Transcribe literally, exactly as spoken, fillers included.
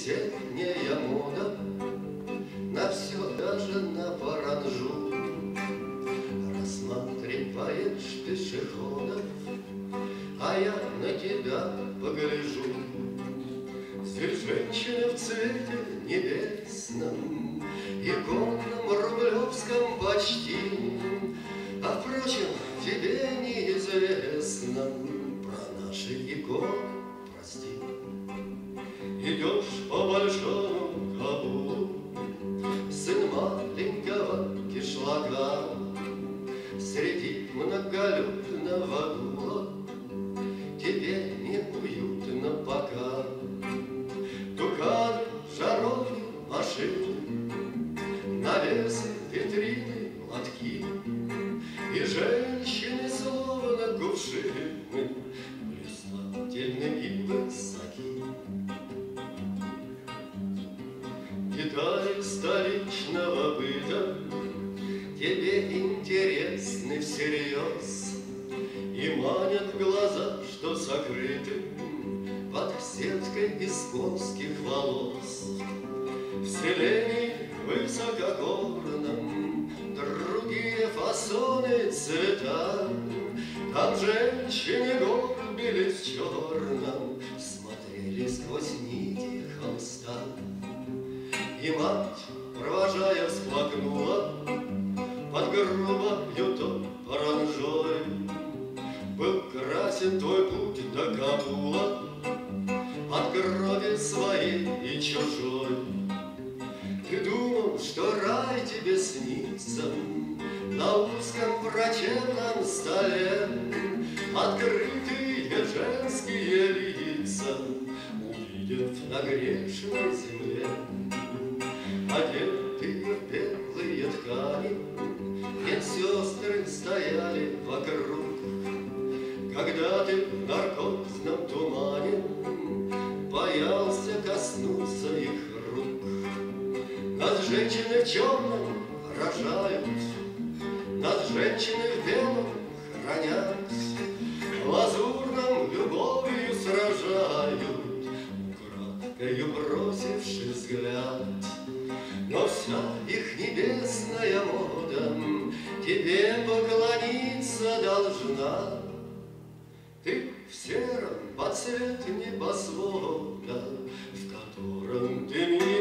весенняя мода на все, даже на паранжу. Рассматриваешь пешеходов, а я на тебя погляжу. Здесь женщина в цвете небесном, иконном рублевском почти. А впрочем, тебе неизвестно про наши иконы, прости. Идешь по большому Кабулу, сын маленького кишлака, среди многолюдного гула тебе неуютно пока. Дукаты, жаровни, машины, навесы, витрины, лотки, и женщины, словно кувшины, блистательны и высоки. Детали столичного быта тебе интересны всерьез и манят глаза, что сокрыты под сеткой из конских волос. В селении высокогорном другие фасоны, цвета. Там женщины горбились в черном, смотрели сквозь нити холста. И мать, провожая, всплакнула под грубою то паранжой. Был красен твой путь до Кабула от крови своей и чужой. Ты думал, что рай тебе снится на узком врачебном столе. Открытые женские лица увидят на грешной земле. Одетые в белые ткани медсестры стояли вокруг. Когда ты в наркозном тумане боялся коснуться их рук. Нас женщины в черном рожают, нас женщины в белом хранят, лазурном любовью сражают, украдкою бросивши взгляд. Но вся их небесная мода тебе поклониться должна. Ты в сером под цвет небосвода, в котором ты меня